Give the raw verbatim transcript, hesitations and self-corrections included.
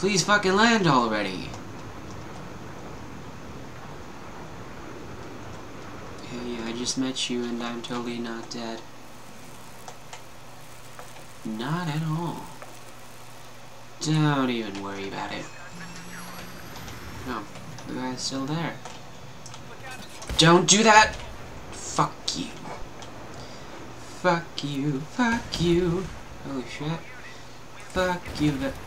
Please fucking land already. Hey, I just met you and I'm totally not dead. Not at all. Don't even worry about it. No, the guy's still there. Don't do that! Fuck you. Fuck you, fuck you. Holy shit. Fuck you.